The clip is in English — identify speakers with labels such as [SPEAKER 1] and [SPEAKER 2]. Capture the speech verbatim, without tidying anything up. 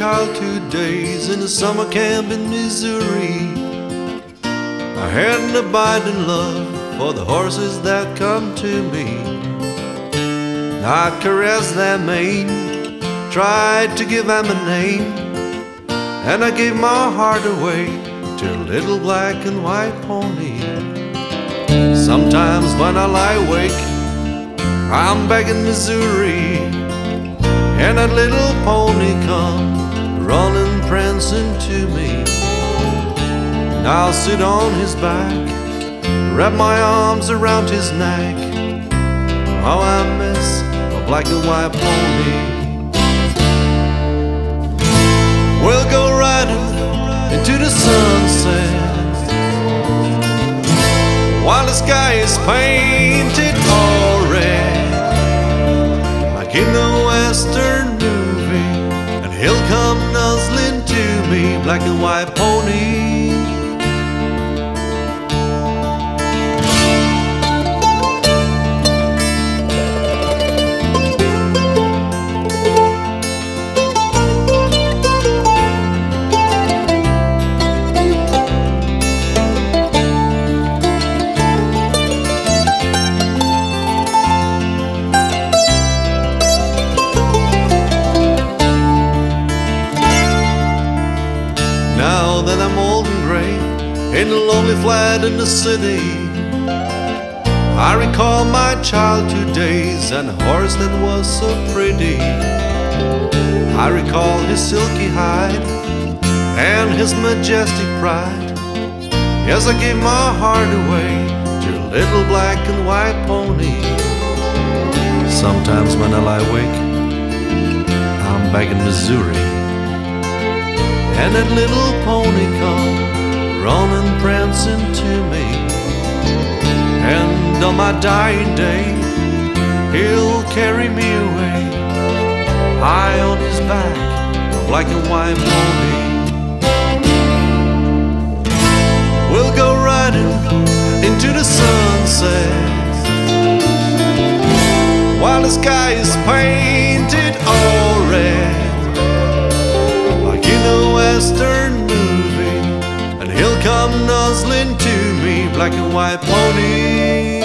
[SPEAKER 1] childhood days in a summer camp in Missouri. I had an abiding love for the horses that come to me. I'd caress their mane, tried to give them a name, and I gave my heart away to a little black and white pony. Sometimes when I lie awake, I'm back in Missouri, and that little pony come running, prancing to me. And I'll sit on his back, wrap my arms around his neck. How I miss a black and white pony. We'll go riding into the sunset while the sky is painted all red, like in a western movie, and he'll come nuzzling to me, black and white pony. Now that I'm old and gray, in a lonely flat in the city, I recall my childhood days and a horse that was so pretty. I recall his silky hide and his majestic pride. Yes, I gave my heart away to a little black and white pony. Sometimes when I lie awake, I'm back in Missouri, and that little pony come running, prancing to me. And on my dying day, he'll carry me away, high on his back, a black and white pony. We'll go riding into the sunset while the sky is painted all red, western movie, and he'll come nuzzling to me, black and white pony.